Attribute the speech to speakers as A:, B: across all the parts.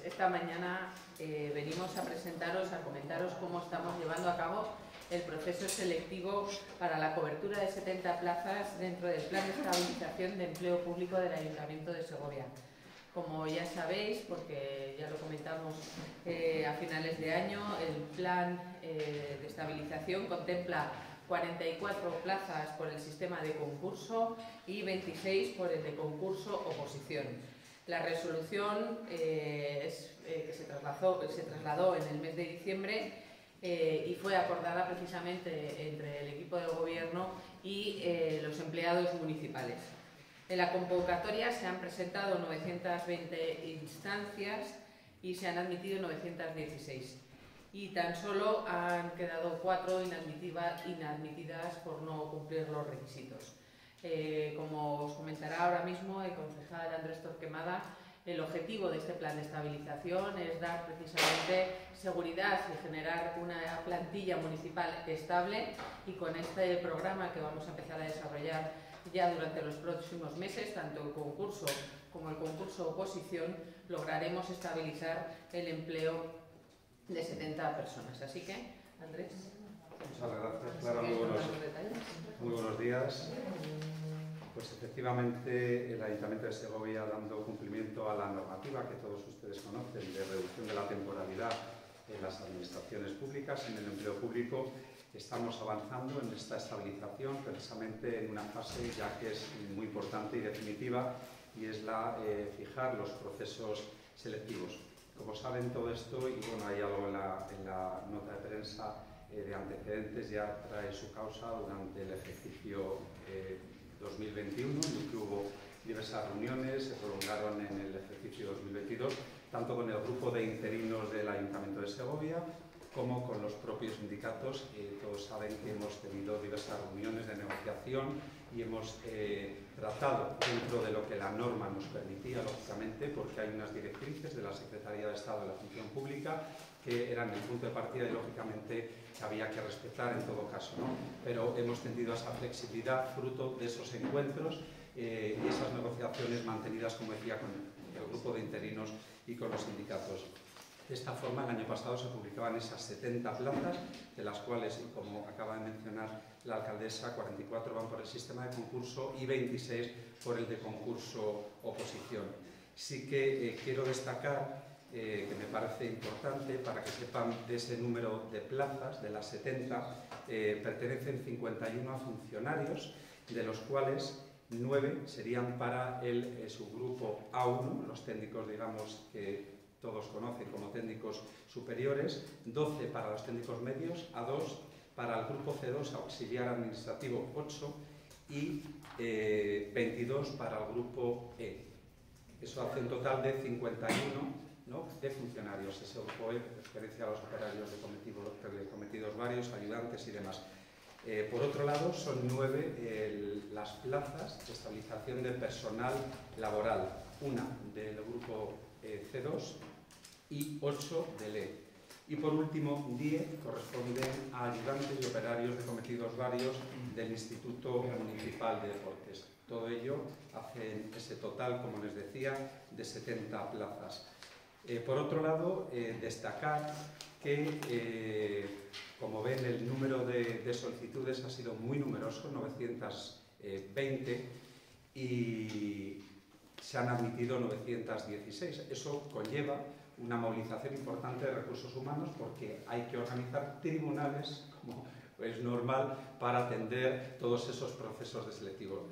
A: esta mañana venimos a presentaros, a comentaros cómo estamos llevando a cabo el proceso selectivo para la cobertura de 70 plazas dentro del Plan de Estabilización de Empleo Público del Ayuntamiento de Segovia. Como ya sabéis, porque ya lo comentamos a finales de año, el Plan de Estabilización contempla 44 plazas por el sistema de concurso y 26 por el de concurso-oposición. La resolución que se trasladó en el mes de diciembre y fue acordada precisamente entre el equipo del Gobierno y los empleados municipales. En la convocatoria se han presentado 920 instancias y se han admitido 916. Y tan solo han quedado 4 inadmitidas por no cumplir los requisitos. Como os comentará ahora mismo el concejal Andrés Torquemada, el objetivo de este plan de estabilización es dar precisamente seguridad y generar una plantilla municipal estable, y con este programa que vamos a empezar a desarrollar ya durante los próximos meses, tanto el concurso como el concurso oposición, lograremos estabilizar el empleo de 70 personas. Así que, Andrés.
B: Muchas gracias, Clara. Muy buenos días. Pues efectivamente el Ayuntamiento de Segovia, dando cumplimiento a la normativa que todos ustedes conocen de reducción de la temporalidad en las administraciones públicas, en el empleo público, estamos avanzando en esta estabilización precisamente en una fase ya que es muy importante y definitiva, y es la fijar los procesos selectivos. Como saben, todo esto, y bueno, hay algo en la nota de prensa de antecedentes, ya trae su causa durante el ejercicio 2021, en el que hubo diversas reuniones, se prolongaron en el ejercicio 2022, tanto con el grupo de interinos del Ayuntamiento de Segovia como con los propios sindicatos. Todos saben que hemos tenido diversas reuniones de negociación y hemos tratado dentro de lo que la norma nos permitía, lógicamente, porque hay unas directrices de la Secretaría de Estado de la Función Pública que eran el punto de partida y, lógicamente, que había que respetar en todo caso, ¿no? Pero hemos tenido esa flexibilidad fruto de esos encuentros y esas negociaciones mantenidas, como decía, con el grupo de interinos y con los sindicatos. De esta forma, el año pasado se publicaban esas 70 plazas, de las cuales, como acaba de mencionar la alcaldesa, 44 van por el sistema de concurso y 26 por el de concurso-oposición. Sí que quiero destacar que me parece importante, para que sepan, de ese número de plazas, de las 70, pertenecen 51 a funcionarios, de los cuales 9 serían para el subgrupo A1, los técnicos, digamos, que todos conocen como técnicos superiores, 12 para los técnicos medios, A2 para el grupo C2, auxiliar administrativo 8, y 22 para el grupo E. Eso hace un total de 51, ¿no?, de funcionarios. Ese grupo E, referencia a los operarios de cometidos varios, ayudantes y demás. Por otro lado, son 9 las plazas de estabilización de personal laboral, una del grupo C2 y 8 del E. Y por último, 10 corresponden a ayudantes y operarios de cometidos varios del Instituto Municipal de Deportes. Todo ello hace ese total, como les decía, de 70 plazas. Por otro lado, destacar que, como ven, el número de solicitudes ha sido muy numeroso, 920, y se han admitido 916. Eso conlleva una movilización importante de recursos humanos, porque hay que organizar tribunales, como es normal, para atender todos esos procesos selectivos.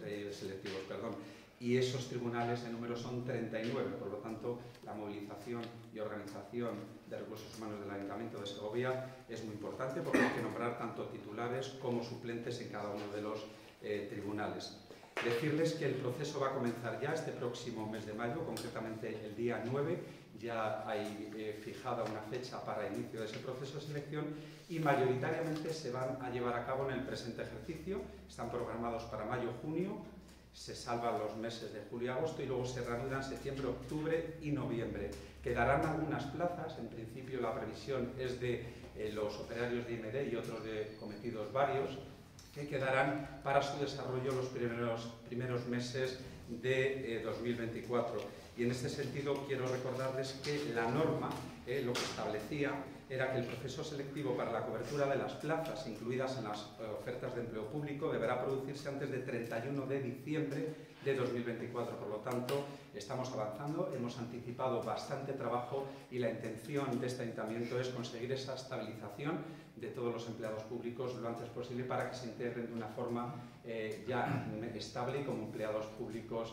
B: Y esos tribunales en número son 39, por lo tanto la movilización y organización de recursos humanos del Ayuntamiento de Segovia es muy importante, porque hay que nombrar tanto titulares como suplentes en cada uno de los tribunales. Decirles que el proceso va a comenzar ya este próximo mes de mayo, concretamente el día 9, ya hay fijada una fecha para el inicio de ese proceso de selección, y mayoritariamente se van a llevar a cabo en el presente ejercicio. Están programados para mayo-junio, se salvan los meses de julio y agosto, y luego se reanudan septiembre, octubre y noviembre. Quedarán algunas plazas, en principio la previsión es de los operarios de IMD y otros de cometidos varios, que quedarán para su desarrollo los primeros meses de 2024. Y en este sentido quiero recordarles que la norma lo que establecía era que el proceso selectivo para la cobertura de las plazas incluidas en las ofertas de empleo público deberá producirse antes del 31 de diciembre de 2024. Por lo tanto, estamos avanzando, hemos anticipado bastante trabajo y la intención de este ayuntamiento es conseguir esa estabilización de todos los empleados públicos lo antes posible para que se integren de una forma ya estable como empleados públicos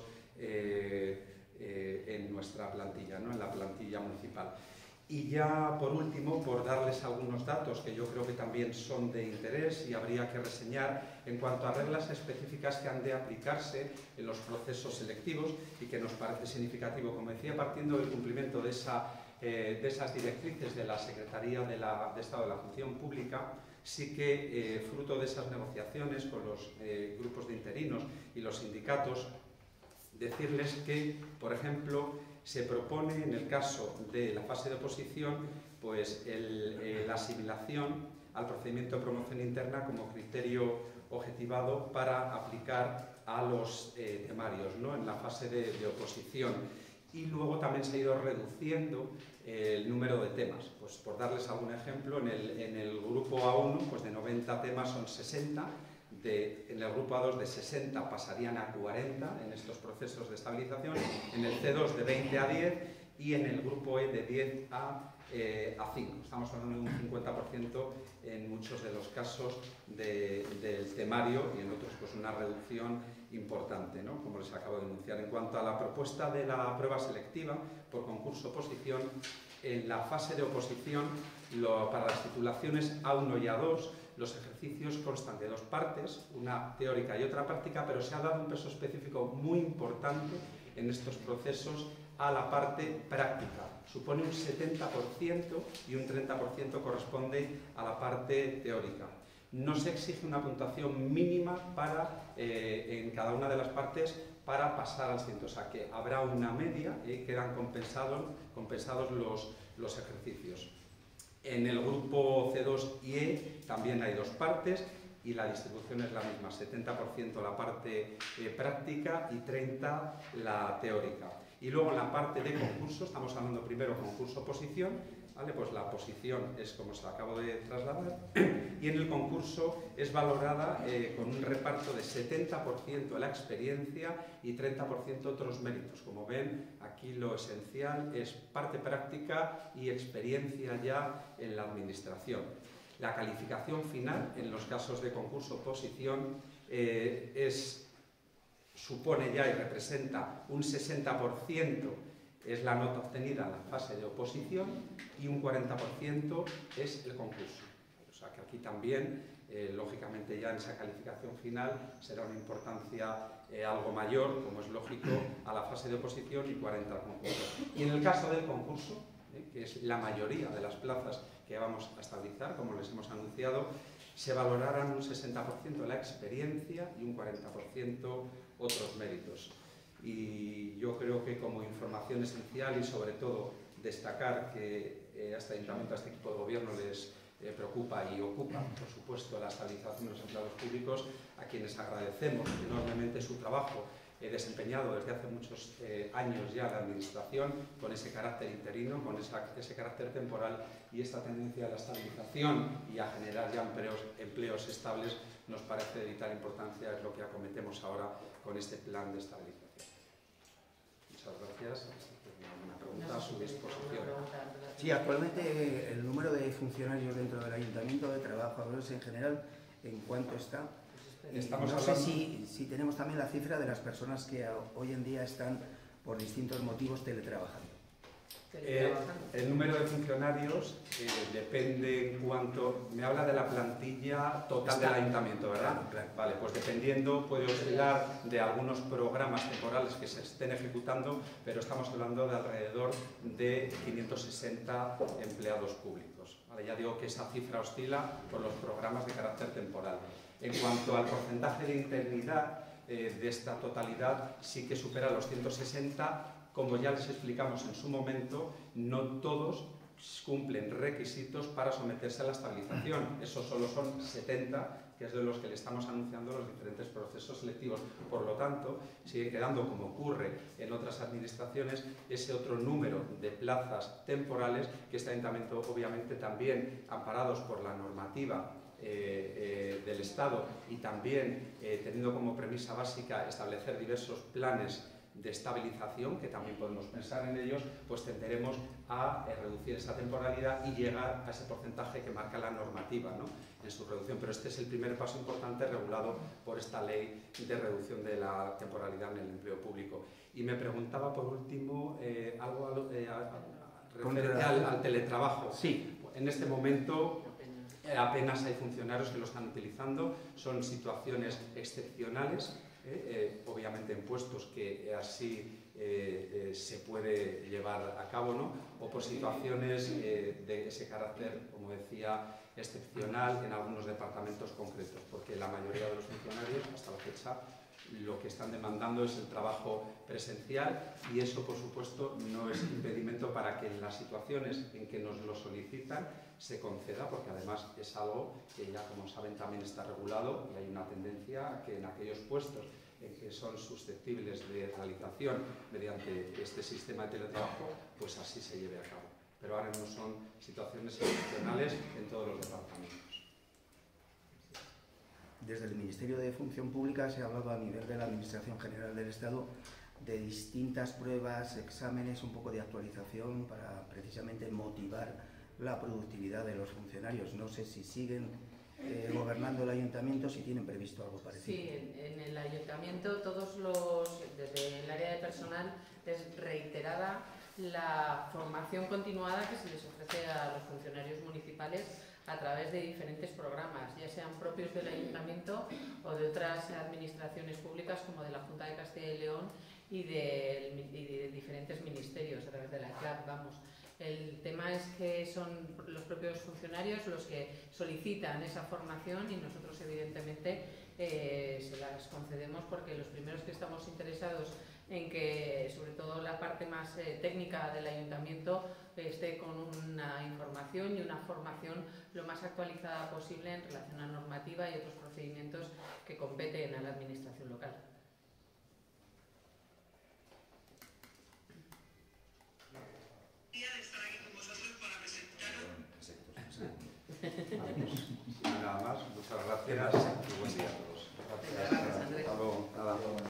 B: en nuestra plantilla, ¿no? En la plantilla municipal. Y ya por último, por darles algunos datos que yo creo que también son de interés y habría que reseñar en cuanto a reglas específicas que han de aplicarse en los procesos selectivos y que nos parece significativo, como decía, partiendo del cumplimiento de esas directrices de la Secretaría de Estado de la Función Pública. Sí que fruto de esas negociaciones con los grupos de interinos y los sindicatos, decirles que, por ejemplo, se propone en el caso de la fase de oposición pues la asimilación al procedimiento de promoción interna como criterio objetivado para aplicar a los temarios, ¿no? En la fase de oposición. Y luego también se ha ido reduciendo el número de temas. Pues por darles algún ejemplo, en el grupo A1 pues de 90 temas son 60, en el grupo A2 de 60 pasarían a 40 en estos procesos de estabilización, en el C2 de 20 a 10 y en el grupo E de 10 a 5. Estamos hablando de un 50% en muchos de los casos del temario y en otros pues una reducción importante, ¿no? Como les acabo de denunciar. En cuanto a la propuesta de la prueba selectiva por concurso-oposición, en la fase de oposición para las titulaciones A1 y A2 los ejercicios constan de dos partes, una teórica y otra práctica, pero se ha dado un peso específico muy importante en estos procesos a la parte práctica. Supone un 70% y un 30% corresponde a la parte teórica. No se exige una puntuación mínima en cada una de las partes para pasar al siguiente, o sea que habrá una media y quedan compensados los ejercicios. En el grupo C2 y E también hay dos partes y la distribución es la misma, 70% la parte práctica y 30% la teórica. Y luego en la parte de concurso, estamos hablando primero concurso-oposición, ¿vale? Pues la oposición es como se la acabo de trasladar y en el concurso es valorada con un reparto de 70% la experiencia y 30% otros méritos. Como ven, aquí lo esencial es parte práctica y experiencia ya en la administración. La calificación final en los casos de concurso-oposición supone ya y representa un 60% es la nota obtenida en la fase de oposición y un 40% es el concurso. O sea que aquí también, lógicamente ya en esa calificación final será una importancia algo mayor, como es lógico, a la fase de oposición y 40 al concurso. Y en el caso del concurso, que es la mayoría de las plazas que vamos a estabilizar, como les hemos anunciado, se valorarán un 60% la experiencia y un 40% otros méritos. Y yo creo que como información esencial y sobre todo destacar que a este ayuntamiento, a este equipo de gobierno les preocupa y ocupa, por supuesto, la estabilización de los empleados públicos, a quienes agradecemos enormemente su trabajo desempeñado desde hace muchos años ya la administración, con ese carácter interino, con ese carácter temporal y esta tendencia a la estabilización y a generar ya empleos estables nos parece de vital importancia, es lo que acometemos ahora con este plan de estabilización. Muchas gracias. Una pregunta a su disposición.
C: Sí, actualmente el número de funcionarios dentro del Ayuntamiento, de trabajadores en general, ¿en cuánto está? No sé si tenemos también la cifra de las personas que hoy en día están por distintos motivos teletrabajando.
B: El número de funcionarios depende en cuanto... Me habla de la plantilla total del ayuntamiento, ¿verdad?
C: Claro.
B: Vale, pues dependiendo, puede oscilar de algunos programas temporales que se estén ejecutando, pero estamos hablando de alrededor de 560 empleados públicos. Vale, ya digo que esa cifra oscila por los programas de carácter temporal. En cuanto al porcentaje de interinidad de esta totalidad, sí que supera los 160. Como ya les explicamos en su momento, no todos cumplen requisitos para someterse a la estabilización. Eso solo son 70 que es de los que le estamos anunciando los diferentes procesos selectivos. Por lo tanto, sigue quedando, como ocurre en otras administraciones, ese otro número de plazas temporales que este ayuntamiento, obviamente, también amparados por la normativa del Estado y también teniendo como premisa básica establecer diversos planes de estabilización, que también podemos pensar en ellos, pues tenderemos a reducir esa temporalidad y llegar a ese porcentaje que marca la normativa, ¿no?, en su reducción. Pero este es el primer paso importante regulado por esta ley de reducción de la temporalidad en el empleo público. Y me preguntaba, por último, algo referente al teletrabajo.
C: Sí.
B: En este momento apenas hay funcionarios que lo están utilizando, son situaciones excepcionales, obviamente en puestos que así se puede llevar a cabo, ¿no?, o por situaciones de ese carácter, como decía, excepcional en algunos departamentos concretos, porque la mayoría de los funcionarios hasta la fecha lo que están demandando es el trabajo presencial, y eso, por supuesto, no es impedimento para que en las situaciones en que nos lo solicitan se conceda, porque además es algo que ya, como saben, también está regulado, y hay una tendencia a que en aquellos puestos que son susceptibles de realización mediante este sistema de teletrabajo, pues así se lleve a cabo. Pero ahora no son situaciones excepcionales en todos los departamentos.
C: Desde el Ministerio de Función Pública se ha hablado a nivel de la Administración General del Estado de distintas pruebas, exámenes, un poco de actualización para precisamente motivar la productividad de los funcionarios. No sé si siguen gobernando el ayuntamiento, si tienen previsto algo parecido.
A: Sí, en el ayuntamiento desde el área de personal es reiterada la formación continuada que se les ofrece a los funcionarios municipales a través de diferentes programas, ya sean propios del ayuntamiento o de otras administraciones públicas como de la Junta de Castilla y León y de diferentes ministerios a través de la CLAP, vamos. El tema es que son los propios funcionarios los que solicitan esa formación y nosotros, evidentemente, se las concedemos, porque los primeros que estamos interesados en que, sobre todo, la parte más técnica del ayuntamiento esté con una información y una formación lo más actualizada posible en relación a normativa y otros procedimientos que competen a la administración local.
B: Nada más, muchas gracias y buen día a todos.
A: Gracias, Andrés.
B: Hasta luego. Nada.